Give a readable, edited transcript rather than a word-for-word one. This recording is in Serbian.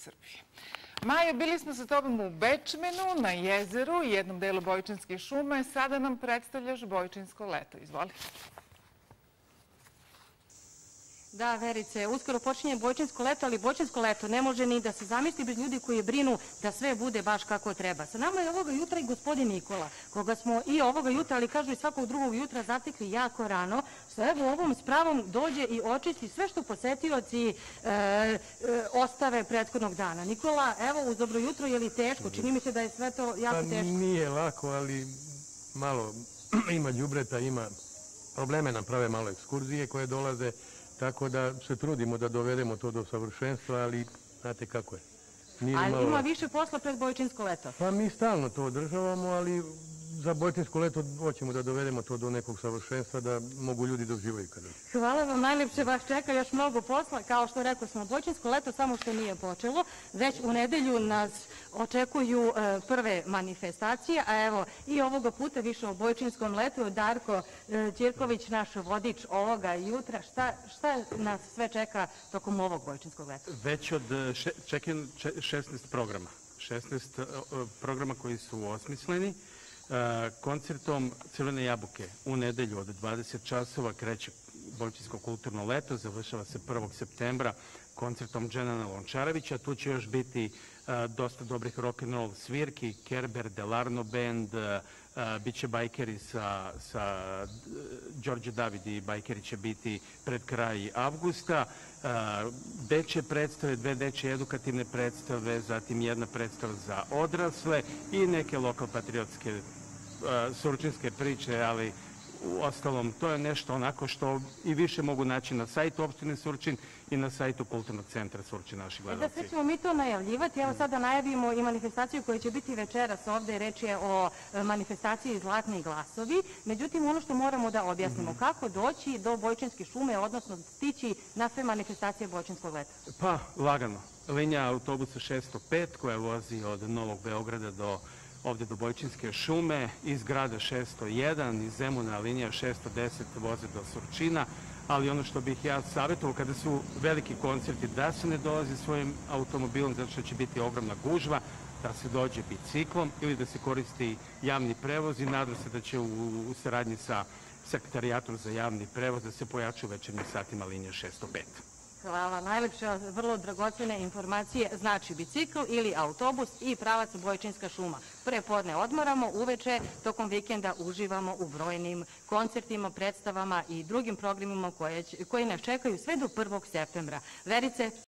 Srbiji. Majo, bili smo sa tobom u Bečmenu, na jezeru i jednom delu Bojčinske šume. Sada nam predstavljaš Bojčinsko leto. Izvoli. Da, Verice, uskoro počinje Bojčinsko leto, ali Bojčinsko leto ne može ni da se zamisli bez ljudi koji brinu da sve bude baš kako treba. Sa nama je ovoga jutra i gospodin Nikola, koga smo i ovoga jutra, ali kažu i svakog drugog jutra, zatekli jako rano, što evo ovom spravom dođe i očisti sve što posetioci ostave prethodnog dana. Nikola, evo uz dobro jutro, je li teško? Čini mi se da je sve to jako teško. Nije lako, ali malo ima đubreta, ima probleme, nam prave malo ekskurzije koje dolaze, tako da se trudimo da dovedemo to do savršenstva, ali znate kako je. A ima više posla pred Bojčinsko leto? Pa mi stalno to održavamo, ali za Bojčinsko leto hoćemo da dovedemo to do nekog savršenstva, da mogu ljudi da uživaju kada. Hvala vam, najlepše vas čeka još mnogo posla. Kao što rekao smo, Bojčinsko leto samo što nije počelo, već u nedelju nas očekuju prve manifestacije, a evo i ovoga puta više o Bojčinskom letu. Darko Ćirković, naš vodič ovoga jutra, šta nas sve čeka tokom ovog Bojčinskog leta? Već od 16 programa. 16 programa koji su osmisleni. Koncertom Crvene jabuke u nedelju od 20 časova kreće Bojčinsko kulturno leto, završava se 1. septembra koncertom Dženana Lončarevića. Tu će još biti dosta dobrih rock'n'roll svirki, Kerber, Delarno band, bit će bajkeri sa Đorđe David i bajkeri će biti pred kraj avgusta. Dečje predstave, 2 dečje edukativne predstave, zatim jedna predstava za odrasle i neke lokal-patriotske surčinske priče, ali u ostalom to je nešto onako što i više mogu naći na sajtu opštine Surčin i na sajtu Kulturnog centra Surčin, naši gledalci. Da, sve ćemo mi to najavljivati. Evo sada najavimo i manifestaciju koja će biti večeras ovde. Reč je o manifestaciji Zlatni glasovi. Međutim, ono što moramo da objasnimo, kako doći do Bojčinske šume, odnosno stići na sve manifestacije Bojčinskog leta? Pa, lagano. Linija autobusa 605 koja vozi od Novog Beograda ovde do Bojčinske šume, iz grada 601, iz Zemuna linija 610 voze do Surčina, ali ono što bih ja savjetovao kada su veliki koncerti, da se ne dolazi svojim automobilom zato što će biti ogromna gužva, da se dođe biciklom ili da se koristi javni prevoz i nadam se da će u saradnji sa Sekretarijatom za javni prevoz da se pojača u večernjim satima linija 605. Hvala, najlepše, vrlo dragocene informacije. Znači bicikl ili autobus i pravac Bojčinska šuma. Pre podne odmaramo, uveče tokom vikenda uživamo u brojnim koncertima, predstavama i drugim programima koji nas čekaju sve do 1. septembra. Verice?